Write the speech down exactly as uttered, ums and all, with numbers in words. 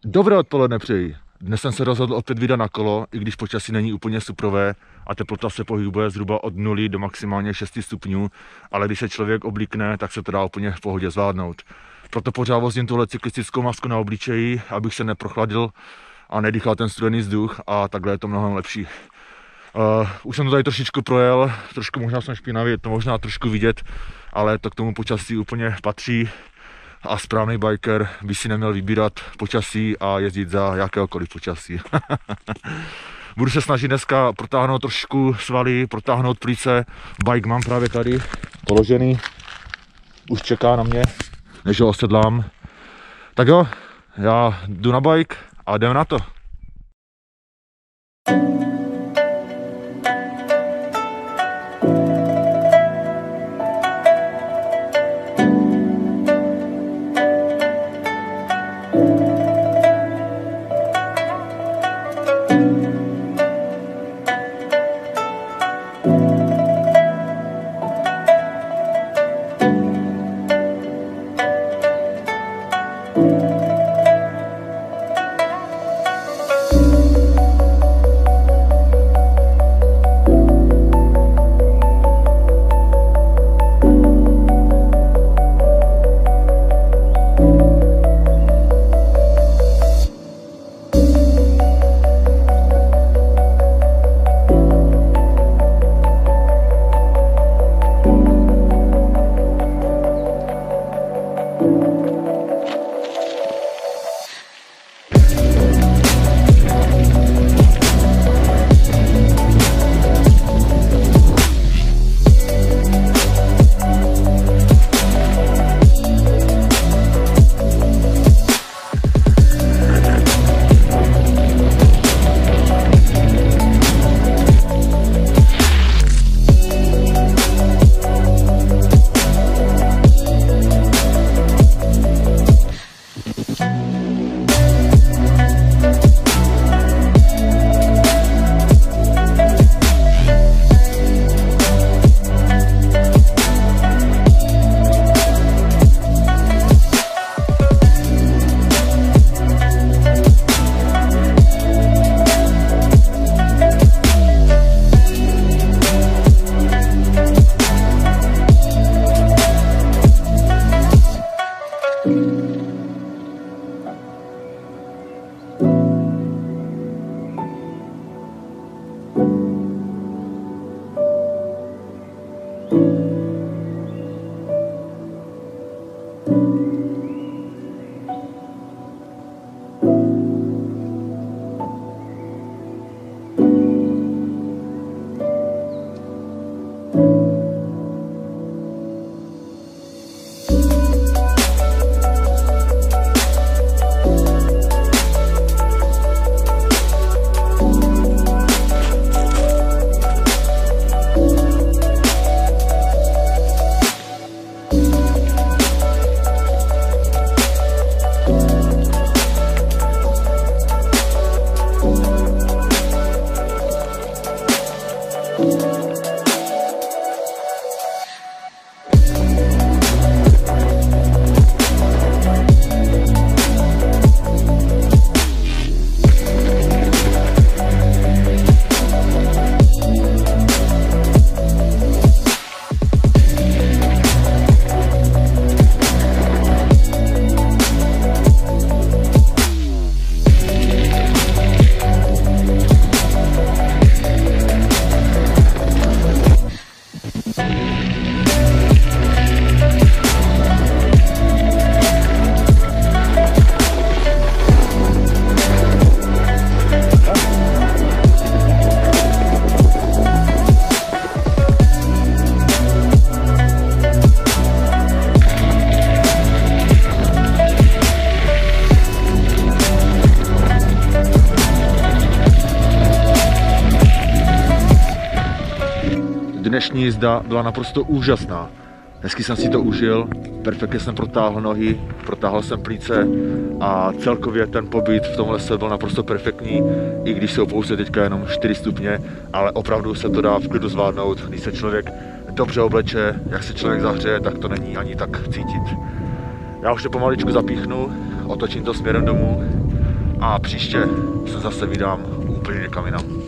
Dobré odpoledne přeji. Dnes jsem se rozhodl opět vydat na kolo, i když počasí není úplně suprové a teplota se pohybuje zhruba od nuly do maximálně šesti stupňů, ale když se člověk oblíkne, tak se to dá úplně v pohodě zvládnout. Proto pořád vozím tuhle cyklistickou masku na obličeji, abych se neprochladil a nedýchal ten studený vzduch, a takhle je to mnohem lepší. Uh, už jsem to tady trošičku projel, trošku možná jsem špinavý, je to možná trošku vidět, ale to k tomu počasí úplně patří. A správný biker by si neměl vybírat počasí a jezdit za jakéhokoliv počasí. Budu se snažit dneska protáhnout trošku svaly, protáhnout plíce. Bike mám právě tady položený, už čeká na mě, než ho osedlám. Tak jo, já jdu na bike a jdem na to. Dnešní jízda byla naprosto úžasná. Hezky jsem si to užil, perfektně jsem protáhl nohy, protáhl jsem plíce a celkově ten pobyt v tom lese byl naprosto perfektní, i když jsou pouze teďka jenom čtyři stupně, ale opravdu se to dá v klidu zvládnout, když se člověk dobře obleče, jak se člověk zahřeje, tak to není ani tak cítit. Já už to pomaličku zapíchnu, otočím to směrem domů a příště se zase vydám úplně někam jinam.